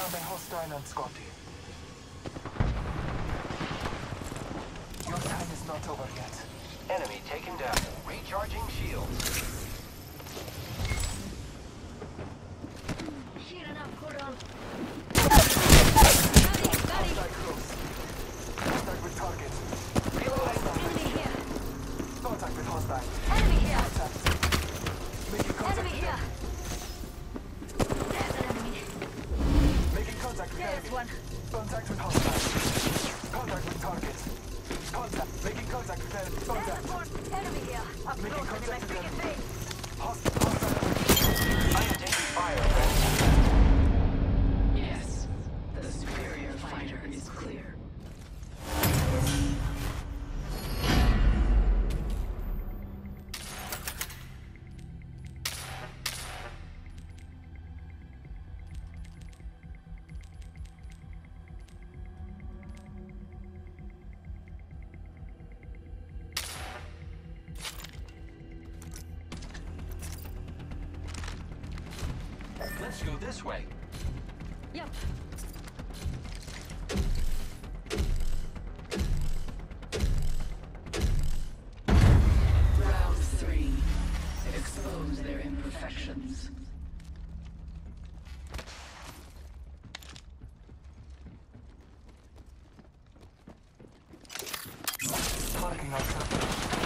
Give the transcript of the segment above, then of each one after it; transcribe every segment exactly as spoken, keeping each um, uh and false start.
down a hostile on Scotty. Your time is not over yet. Enemy taken down. Recharging shields. Shield up, hold on. Hostile close. Contact with target. Enemy here. Contact with hostile. Enemy here. Contact. Making contact Enemy with here. enemy. There's an enemy. Making contact with There's enemy. one. Contact with hostile. Contact with target. Contact. Making contact with enemy. There's Contact. a port. Enemy here. Up Making close and in my contact with freaking enemy. face. Host- hostile. I am taking fire, friends. Yes, the superior fighter is clear. Let's go this way. Yep. Round three. Expose their imperfections. Marking our target.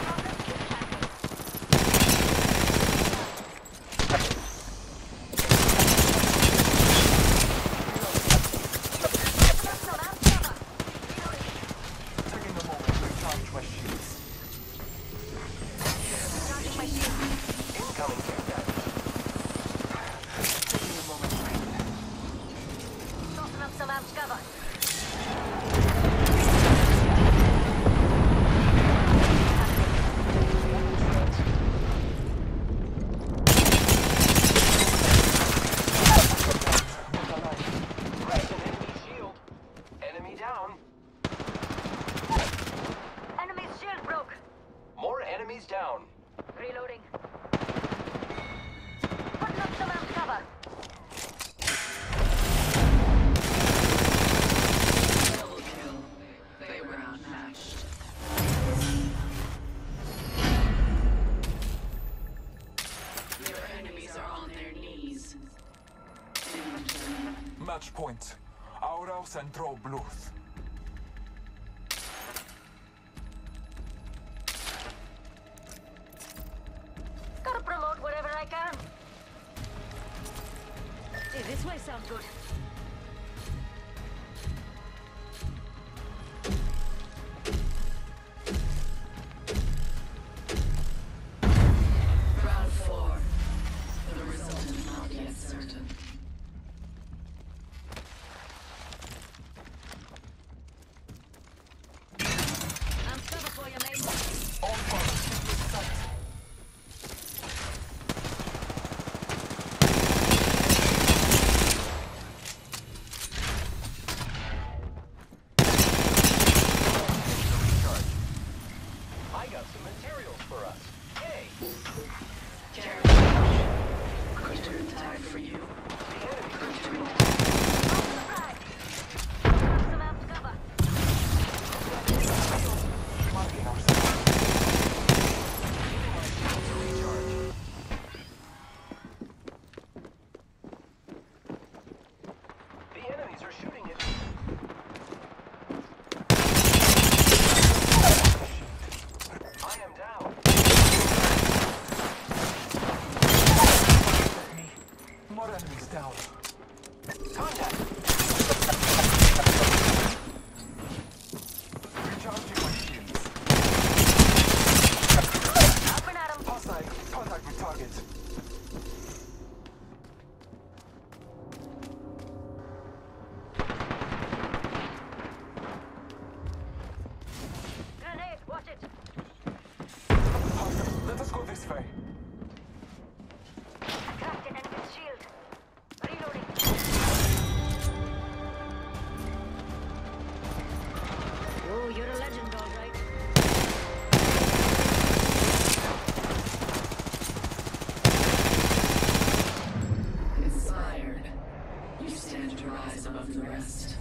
Taking a moment to recharge my shields. Charging my shield. Incoming contact. Taking a moment to breathe. Tossing up some amped cover. Not alive. Cracked an enemy shield. Enemy down. Enemy's shield broke. More enemies down. Reloading. Putting up some amped cover. Double kill. They were outmatched. Your enemies are on their knees. Inventory. Match point. Auros and draw blues. Gotta promote wherever I can. Hey, this way sounds good. Round four. The result is not yet certain. Amped cover for you, mate. All fire. Shield in sight. stand to rise above the rest.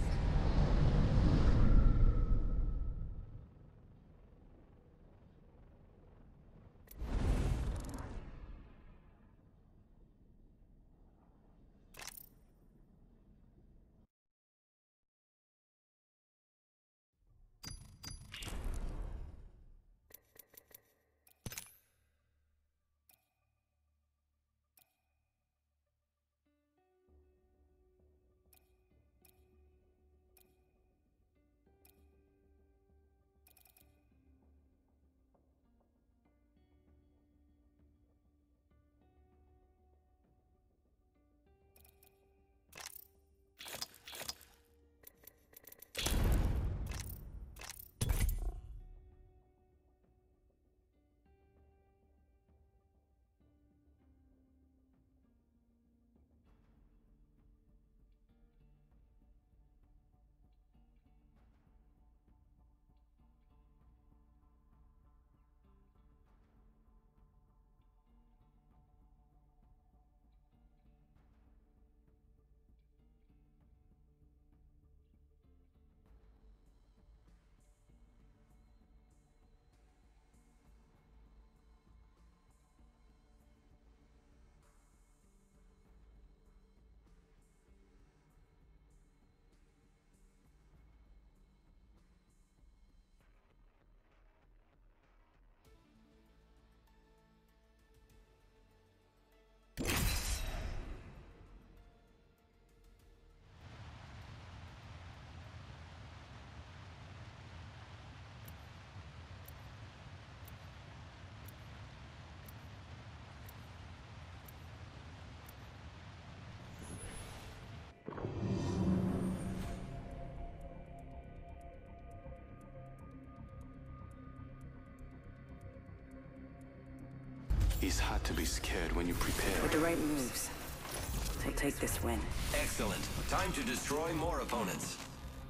It's hard to be scared when you prepare. With the right moves, take, take this win. Excellent. Time to destroy more opponents.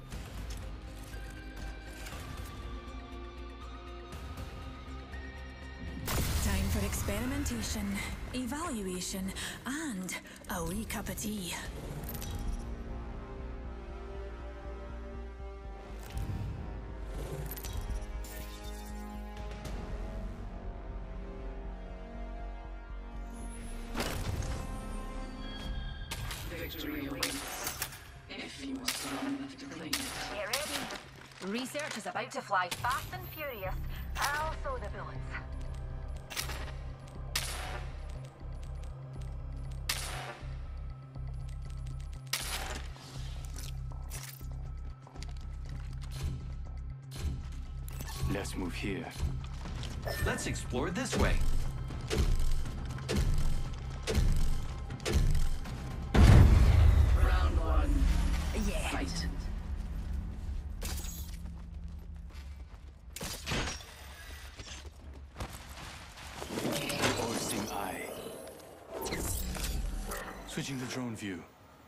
Time for experimentation, evaluation, and a wee cup of tea. Victory awaits. If you are strong enough to claim it. Get ready. Research is about to fly fast and furious. I'll sow the bullets. Let's move here. Let's explore this way. Round one. Yeah. Fight. Overseeing eye. Switching to drone view.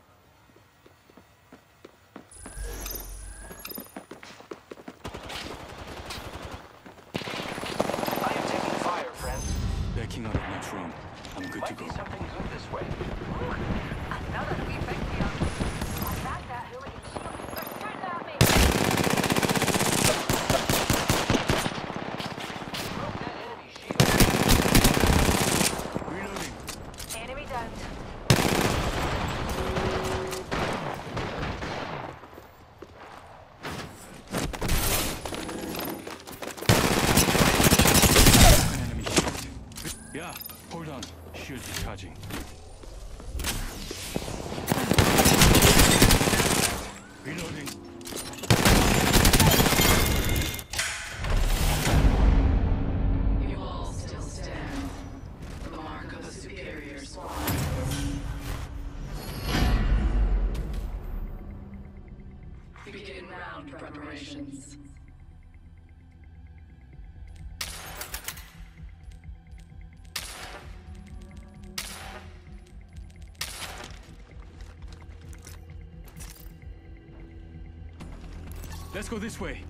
I am taking fire, friends. Backing out of my drone. I'm good to Might go. be something good this way. Ooh, another wee victory. I got that hooligan shield. They're shooting at me. Broke that enemy shield. Reloading. Enemy down. An enemy shield. Yeah, hold on. Shield recharging. Reloading. You all still stand. The mark of a superior squad. Begin round preparations. Let's go this way.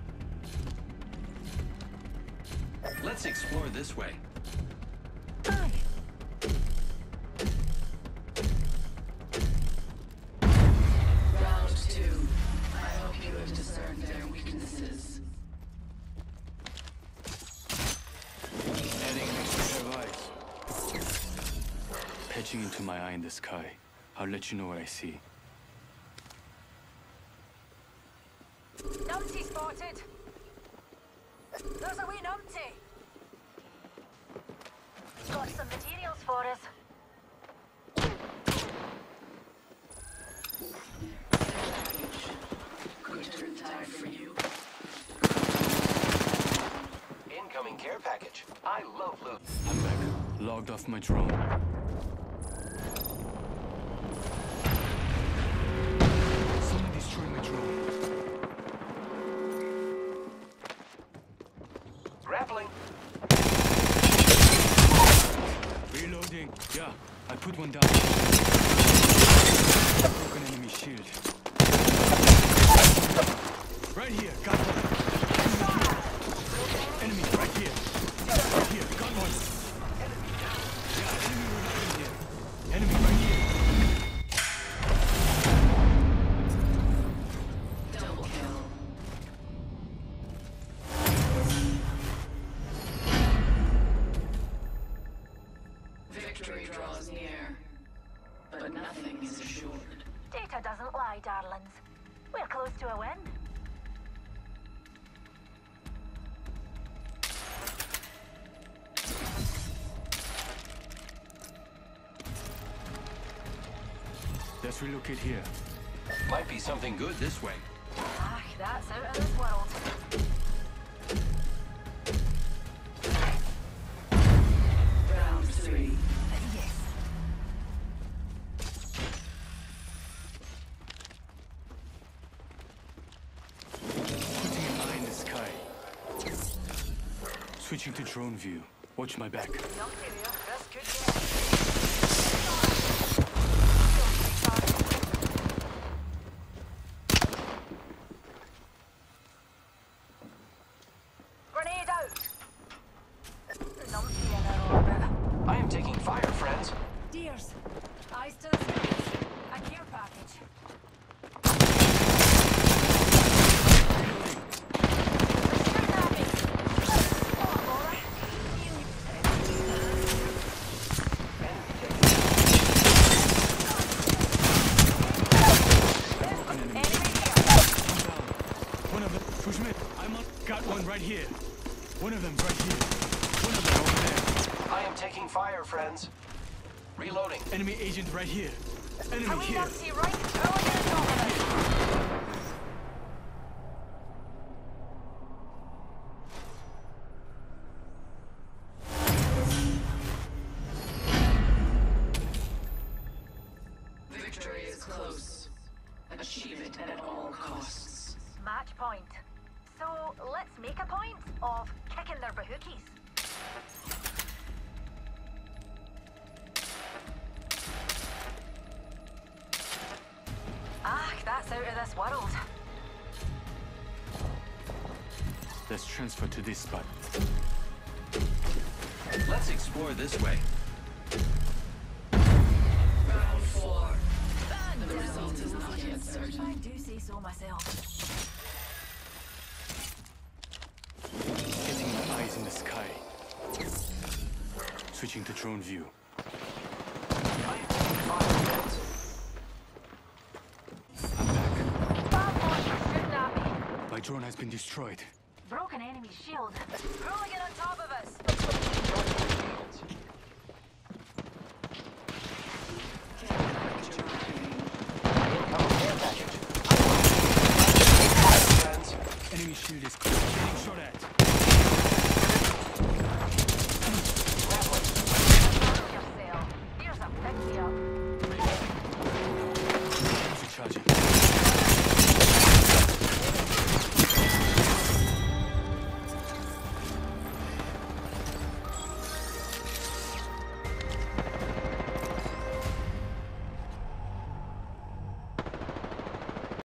Let's explore this way. Aye. my eye in the sky. I'll let you know what I see. Numpty spotted. There's a wee numpty. Got some materials for us. Good turn time for you. Incoming care package. I love loot. I'm back. Logged off my drone. Someone destroyed my drone. Grappling. Reloading. Yeah, I put one down. Broken enemy shield. Right here, got one. Enemy right here. Right here, got one. Yeah, enemy right here. Enemy right here. Double kill. Victory draws near, but nothing is assured. Data doesn't lie, darlings. We're close to a win. Let's relocate here. Might be something good this way. Ah, that's out of this world. Round three. Yes. Putting an eye in the sky. Switching to drone view. Watch my back. Numpty there. This could get. Grenade out. Numpty in our orbit. I am taking fire, friends. Dears, eyes to the skies. A care package. Shooting at me. Oh, Laura. Enemy here. One of them. Push me. I'm on. Got one right here. One of them right here. One of them over there. I am taking fire, friends. Reloading. Enemy agent right here. A Enemy wee here. numpty right throwing in the top of it. Victory is close. Achieve it at all costs. Match point. So let's make a point of kicking their bahookies. Ah, that's out of this world. Let's transfer to this spot. Let's explore this way. Round four. The result is not yet certain. I do say so myself. Getting my eyes in the sky. Switching to drone view. I am taking fire, friends. I'm back. Bad boys are shooting at me. My drone has been destroyed. Broken enemy shield. Rolling it on top of us.